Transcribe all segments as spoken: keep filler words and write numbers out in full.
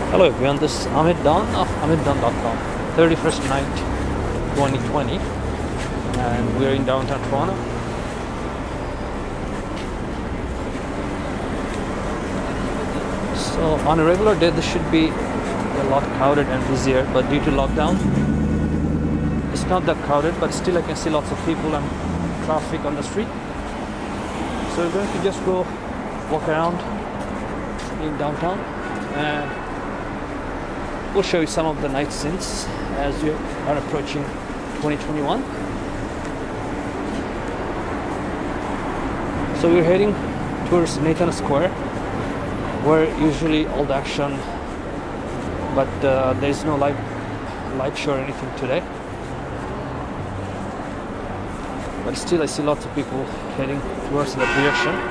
Hello everyone, this is Amit Don of amit don dot com. thirty-first night twenty twenty, and we're in downtown Toronto. So on a regular day this should be a lot crowded and busier, but due to lockdown it's not that crowded, but still I can see lots of people and traffic on the street. So we're going to just go walk around in downtown and we'll show you some of the night scenes as we are approaching twenty twenty-one. So we're heading towards Nathan Square, where usually all the action, but uh, there is no light light show or anything today. But still I see lots of people heading towards that direction.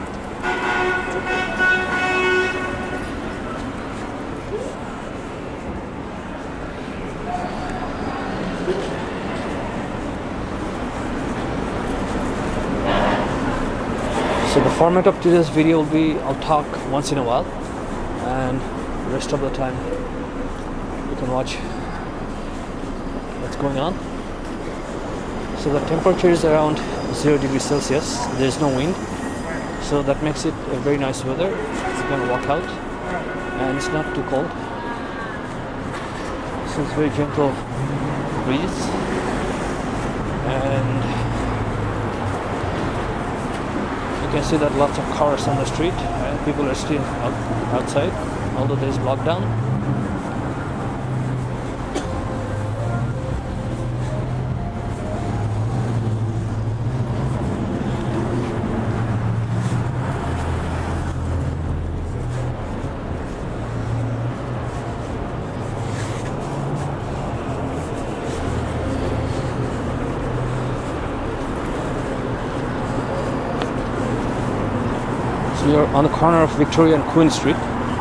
So the format of today's video will be I'll talk once in a while, and the rest of the time you can watch what's going on. So the temperature is around zero degrees Celsius. There is no wind, so that makes it a very nice weather. You can walk out and it's not too cold. So it's very gentle breeze, and you can see that lots of cars on the street and people are still out, outside, although there is lockdown. We are on the corner of Victoria and Queen Street.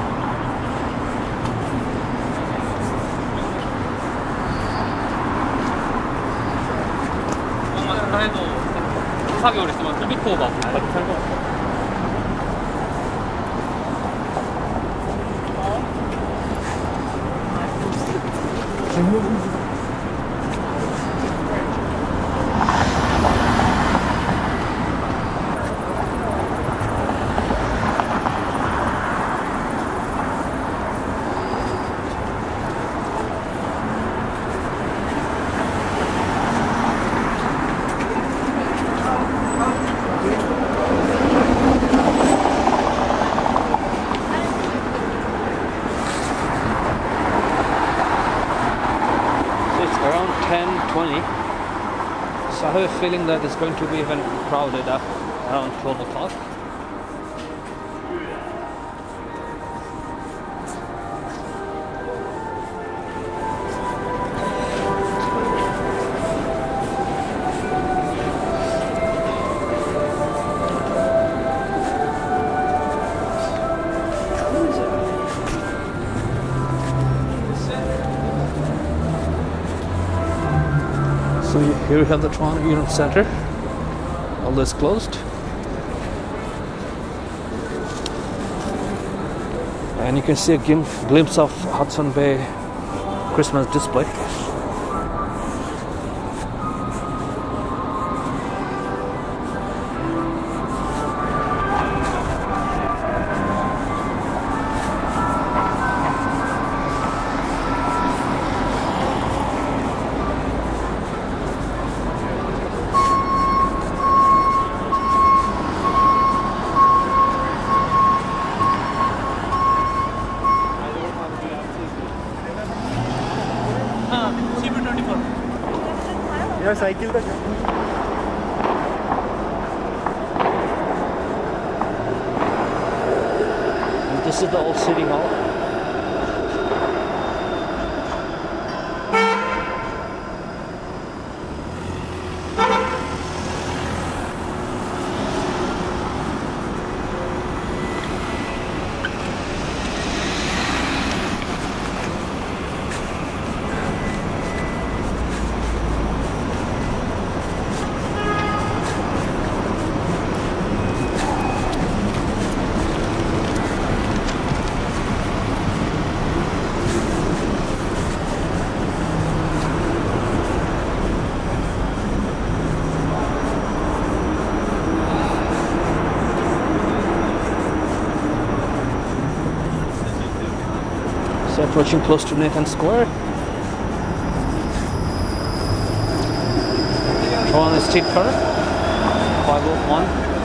ten twenty, so I have a feeling that it's going to be even crowded up around twelve o'clock. So here we have the Toronto Unit Center, although it's closed. And you can see a glimpse of Hudson Bay Christmas display. Yeah, cycle. This is the old City Hall. So approaching close to Nathan Square. Toronto Street car, five oh one.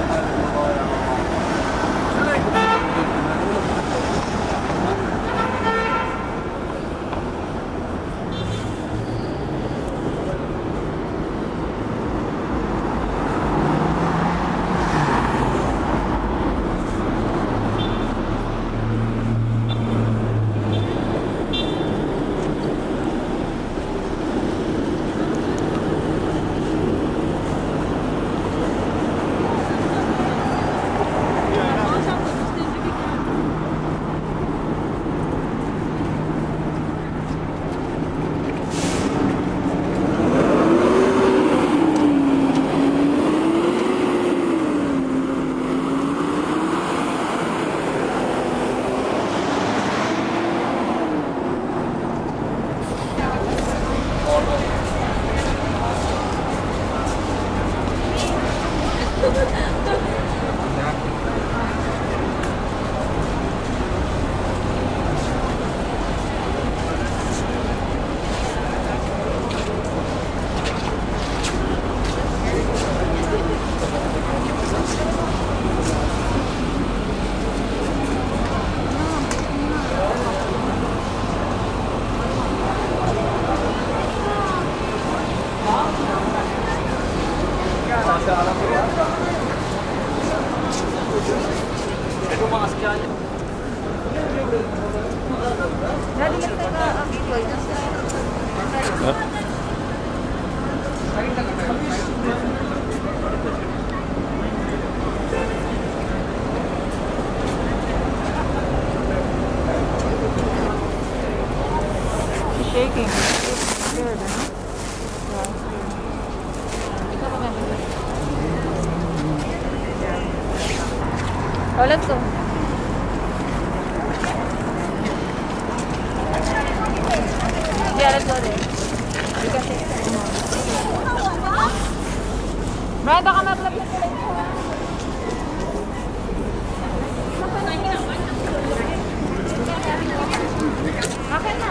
Shaking. It's scared, huh? Yeah. Oh, let's go. Yeah, let's go there. You can take it. Brad, baka mag-vlog na sila ito. Okay na.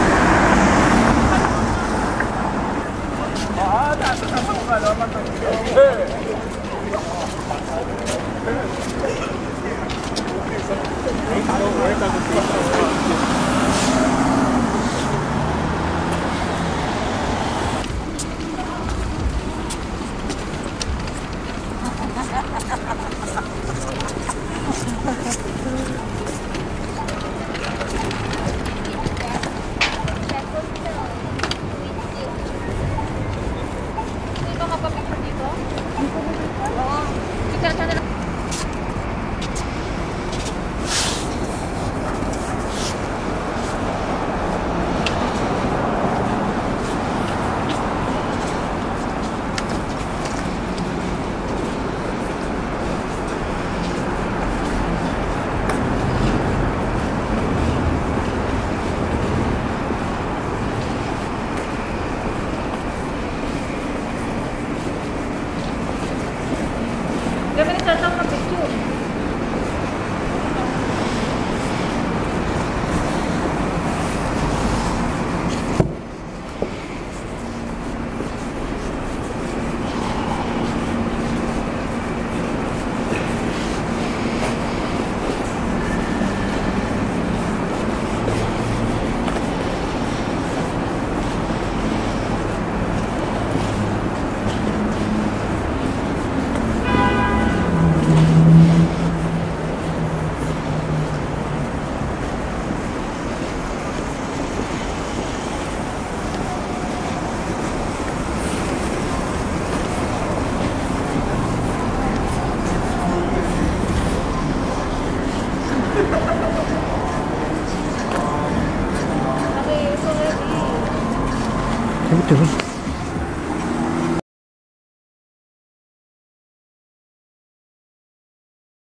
Ah, nasa sa mga doing?